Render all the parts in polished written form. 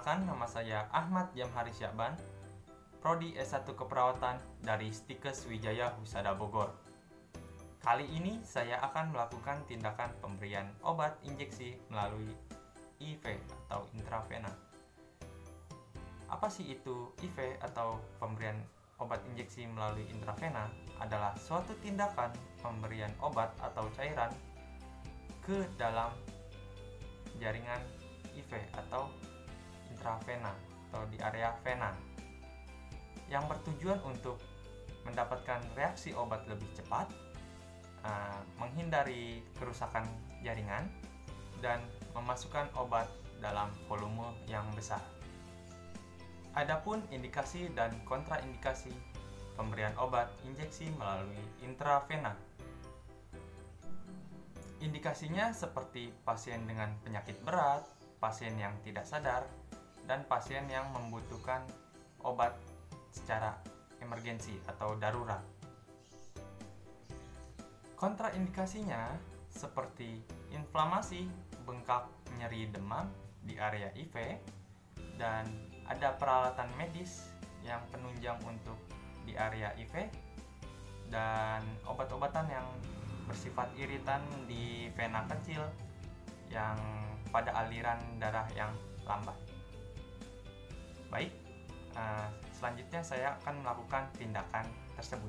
Perkenalkan, nama saya Ahmad Jamhari Syakban, Prodi S1 Keperawatan dari Stikes Wijaya Husada Bogor. Kali ini saya akan melakukan tindakan pemberian obat injeksi melalui IV atau intravena. Apa sih itu IV atau pemberian obat injeksi melalui intravena? Adalah suatu tindakan pemberian obat atau cairan ke dalam jaringan IV atau intravena atau di area vena yang bertujuan untuk mendapatkan reaksi obat lebih cepat, menghindari kerusakan jaringan, dan memasukkan obat dalam volume yang besar. Adapun indikasi dan kontraindikasi pemberian obat injeksi melalui intravena. Indikasinya seperti pasien dengan penyakit berat, pasien yang tidak sadar, dan pasien yang membutuhkan obat secara emergensi atau darurat. Kontraindikasinya seperti inflamasi, bengkak, nyeri, demam di area IV, dan ada peralatan medis yang penunjang untuk di area IV, dan obat-obatan yang bersifat iritan di vena kecil yang pada aliran darah yang lambat. Baik, selanjutnya saya akan melakukan tindakan tersebut.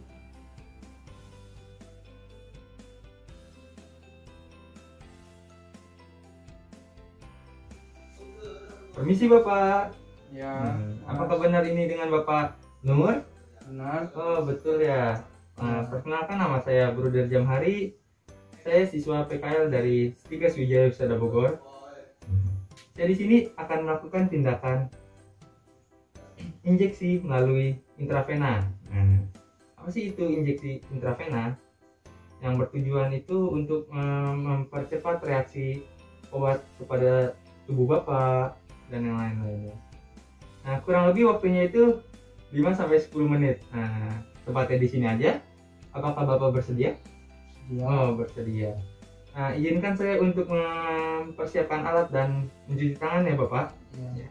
Permisi Bapak. Ya, Apakah benar ini dengan Bapak Nur? benar. Oh betul ya. Perkenalkan, nama saya Bruder Jamhari. Saya siswa PKL dari Stikes Wijaya Husada Bogor. Saya di sini akan melakukan tindakan injeksi melalui intravena. Apa sih itu injeksi intravena? Yang bertujuan itu untuk mempercepat reaksi obat kepada tubuh Bapak dan yang lain-lainnya. Nah, kurang lebih waktunya itu 5-10 menit. Tepatnya di sini aja. Apakah Bapak bersedia? Ya, Oh, bersedia. Nah, izinkan saya untuk mempersiapkan alat dan mencuci tangan ya, Bapak. ya.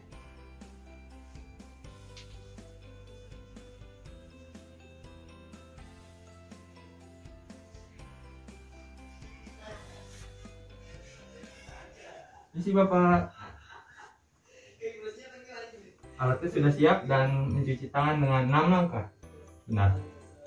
Isi Bapak. Alatnya sudah siap dan mencuci tangan dengan 6 langkah. Benar.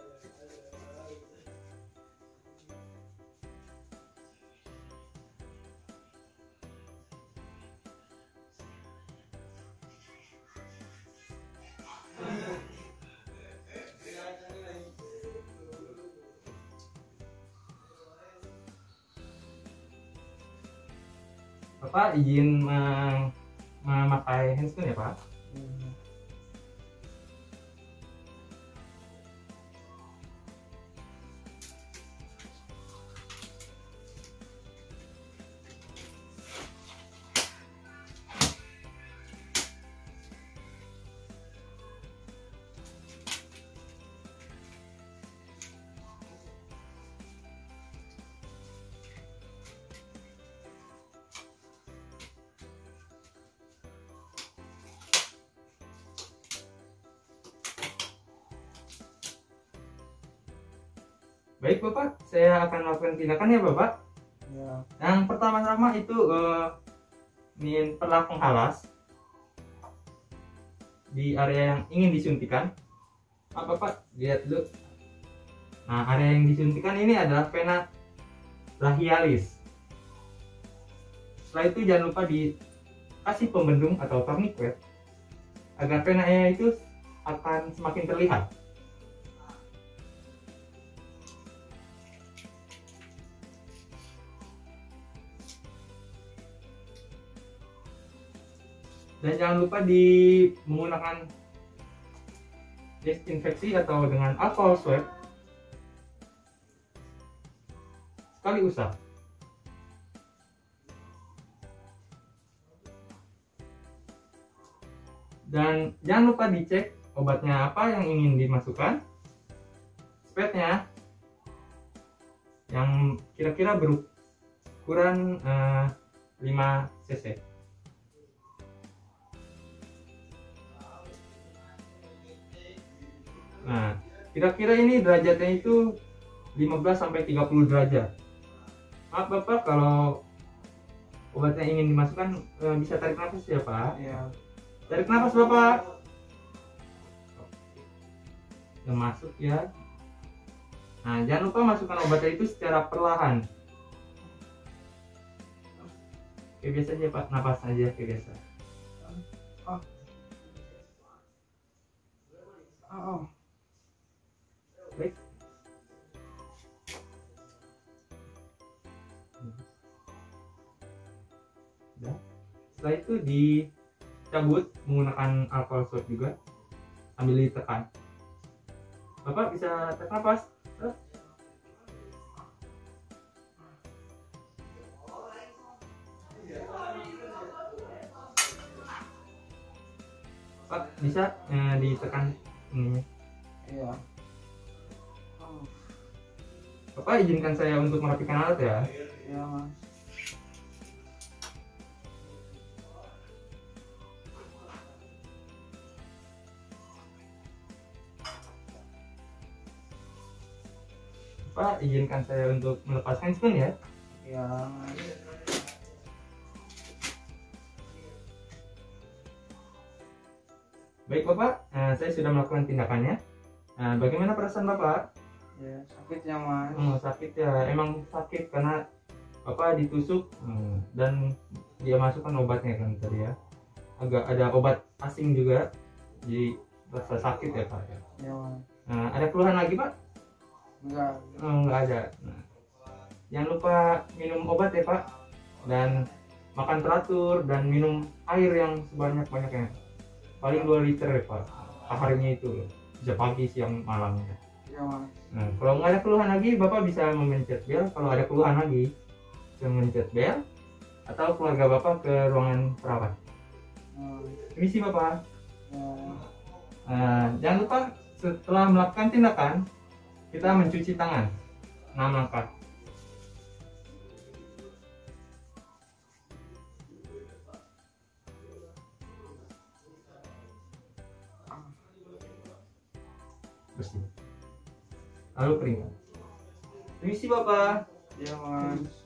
Bapak izin memakai handscoon ya, Pak? Baik Bapak, saya akan melakukan tindakan ya Bapak. Ya, Yang pertama-tama itu ingin perlah penghalas di area yang ingin disuntikan. Bapak lihat dulu. Nah, area yang disuntikan ini adalah vena brachialis. Setelah itu jangan lupa dikasih pembendung atau tourniquet agar venanya itu akan semakin terlihat. Dan jangan lupa menggunakan desinfeksi atau dengan alkohol swab sekali usap. Dan jangan lupa dicek obatnya apa yang ingin dimasukkan, spetnya yang kira-kira berukuran 5 cc. Kira-kira ini derajatnya itu 15 sampai 30 derajat. Maaf Bapak, kalau obatnya ingin dimasukkan bisa tarik nafas ya Pak. Ya. Tarik nafas Bapak. Yang masuk ya. Nah, jangan lupa masukkan obatnya itu secara perlahan. Kayak biasa aja Pak, nafas aja kayak biasa. Oh. Baik. Udah. Setelah itu dicabut menggunakan alcohol swab juga sambil ditekan. Bapak bisa tarik nafas. Pak bisa ditekan ininya. Iya. Oh. Bapak izinkan saya untuk merapikan alat ya. Ya Mas. Bapak izinkan saya untuk melepaskan spoon ya. Ya Mas. Baik Bapak, saya sudah melakukan tindakannya. Bagaimana perasaan Bapak? Ya sakitnya Mas. Sakit ya, emang sakit karena Bapak ditusuk dan dia masukkan obatnya kan tadi ya. Agak ada obat asing juga, jadi rasa sakit ya Pak. Ya Mas. Ada keluhan lagi Pak? Enggak. Nggak ada. Jangan lupa minum obat ya Pak, dan makan teratur dan minum air yang sebanyak-banyaknya. Paling 2 liter ya Pak, harinya itu bisa pagi, siang, malam. Ya Mas. Nah, kalau nggak ada keluhan lagi, Bapak bisa memencet bel. Kalau ada keluhan lagi, bisa memencet bel atau keluarga Bapak ke ruangan perawat. Permisi Bapak. Ya. Jangan lupa setelah melakukan tindakan, kita mencuci tangan 6 langkah. Bersih. Lalu keringkan. Permisi Bapak. Ya Mas.